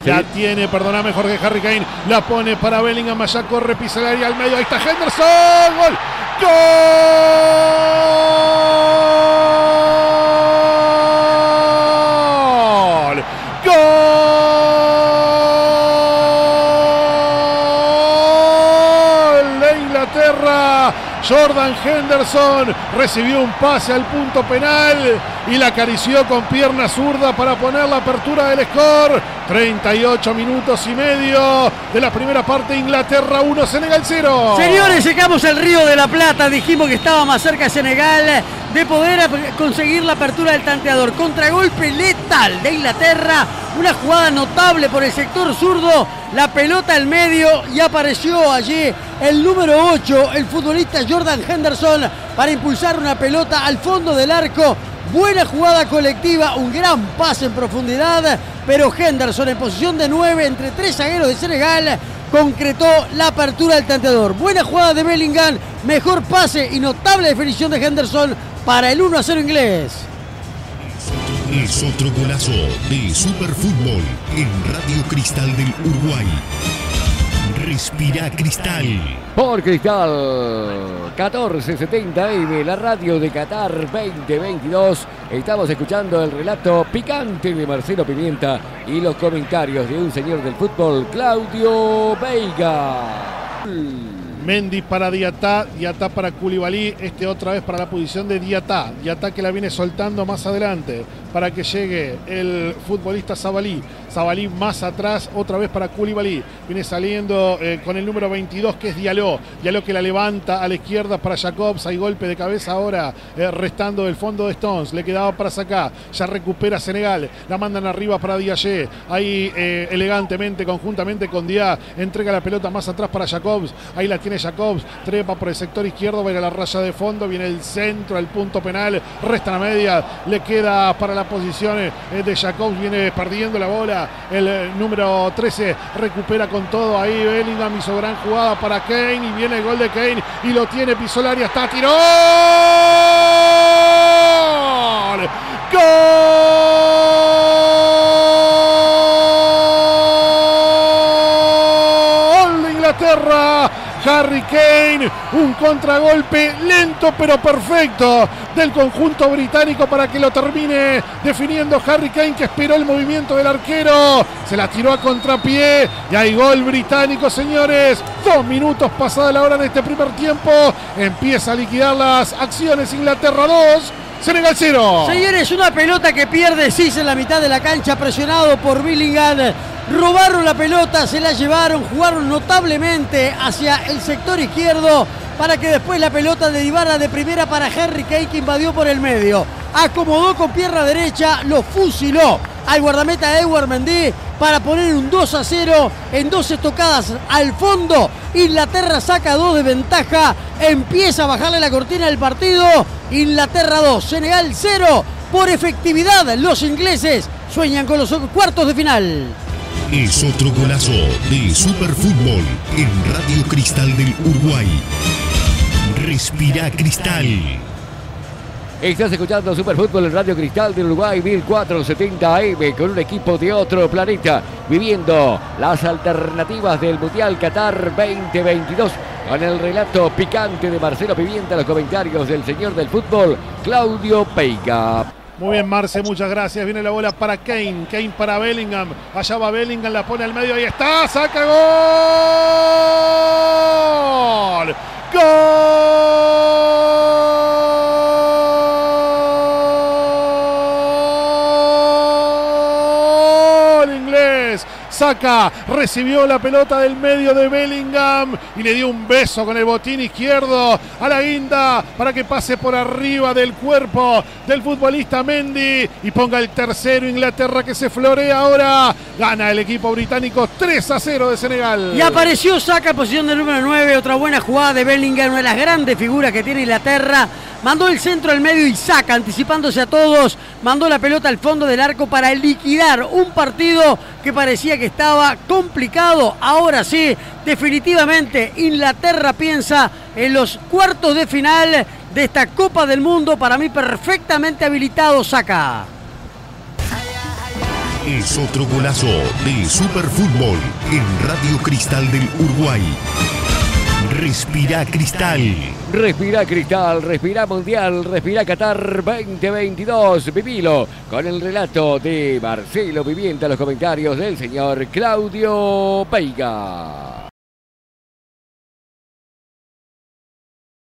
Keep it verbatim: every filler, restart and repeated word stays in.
Sí. La tiene, perdóname Jorge, Harry Kane, la pone para Bellingham, allá corre, pisa el área al medio, ahí está Henderson, gol, gol, gol de Inglaterra. Jordan Henderson recibió un pase al punto penal y la acarició con pierna zurda para poner la apertura del score. treinta y ocho minutos y medio de la primera parte, Inglaterra uno, Senegal cero. Señores, secamos el Río de la Plata. Dijimos que estaba más cerca Senegal de poder conseguir la apertura del tanteador. Contragolpe letal de Inglaterra. Una jugada notable por el sector zurdo. La pelota al medio y apareció allí el número ocho, el futbolista Jordan Henderson, para impulsar una pelota al fondo del arco. Buena jugada colectiva, un gran pase en profundidad, pero Henderson en posición de nueve entre tres zagueros de Senegal concretó la apertura del tanteador. Buena jugada de Bellingham, mejor pase y notable definición de Henderson para el uno a cero inglés. Es otro golazo de Superfútbol en Radio Cristal del Uruguay. Respira Cristal. Por Cristal catorce setenta A M, la radio de Qatar veinte veintidós. Estamos escuchando el relato picante de Marcelo Pimienta y los comentarios de un señor del fútbol, Claudio Veiga. Mendy para Diatá, Diatá para Koulibaly, este otra vez para la posición de Diatá, Diatá que la viene soltando más adelante para que llegue el futbolista Sabalí, Sabalí más atrás, otra vez para Koulibaly, viene saliendo eh, con el número veintidós que es Diallo, Diallo que la levanta a la izquierda para Jacobs, hay golpe de cabeza ahora, eh, restando del fondo de Stones, le quedaba para sacar, ya recupera Senegal, la mandan arriba para Diaye, ahí eh, elegantemente, conjuntamente con Dia, entrega la pelota más atrás para Jacobs, ahí la tiene Jacobs, trepa por el sector izquierdo, va a ir a la raya de fondo, viene el centro, el punto penal, resta la media, le queda para la posición de Jacobs, viene perdiendo la bola, el número trece recupera con todo, ahí Bellingham hizo gran jugada para Kane y viene el gol de Kane y lo tiene, pisó el área, está, tiró, ¡gol! ¡Gol de Inglaterra! Harry Kane, un contragolpe lento pero perfecto del conjunto británico para que lo termine definiendo Harry Kane, que esperó el movimiento del arquero, se la tiró a contrapié y hay gol británico, señores. Dos minutos pasada la hora de este primer tiempo, empieza a liquidar las acciones. Inglaterra dos, Senegal cero. Señores, una pelota que pierde Cis en la mitad de la cancha, presionado por Bellingham. Robaron la pelota, se la llevaron, jugaron notablemente hacia el sector izquierdo para que después la pelota derivara de primera para Harry Kane, que invadió por el medio. Acomodó con pierna derecha, lo fusiló al guardameta Edouard Mendy para poner un dos a cero en doce tocadas al fondo. Inglaterra saca dos de ventaja, empieza a bajarle la cortina del partido. Inglaterra dos, Senegal cero. Por efectividad, los ingleses sueñan con los cuartos de final. Es otro golazo de Superfútbol en Radio Cristal del Uruguay. Respira Cristal. Estás escuchando Superfútbol en Radio Cristal del Uruguay mil cuatrocientos setenta A M, con un equipo de otro planeta, viviendo las alternativas del Mundial Qatar veinte veintidós, con el relato picante de Marcelo Pimienta, los comentarios del señor del fútbol, Claudio Veiga. Muy bien, Marce, muchas gracias. Viene la bola para Kane, Kane para Bellingham. Allá va Bellingham, la pone al medio, ahí está, saca, gol. Gol inglés. Saca, recibió la pelota del medio de Bellingham y le dio un beso con el botín izquierdo a la guinda para que pase por arriba del cuerpo del futbolista Mendy y ponga el tercero. Inglaterra, que se florea ahora. Gana el equipo británico tres a cero de Senegal. Y apareció Saka, posición del número nueve. Otra buena jugada de Bellingham, una de las grandes figuras que tiene Inglaterra. Mandó el centro al medio y Saka, anticipándose a todos, mandó la pelota al fondo del arco para liquidar un partido que parecía que estaba complicado. Ahora sí, definitivamente Inglaterra piensa en los cuartos de final de esta Copa del Mundo. Para mí perfectamente habilitado Saka. Es otro golazo de Superfútbol en Radio Cristal del Uruguay. Respira Cristal. Respira Cristal, respira Mundial, respira Qatar veinte veintidós. Vivilo con el relato de Marcelo Pimienta, los comentarios del señor Claudio Veiga.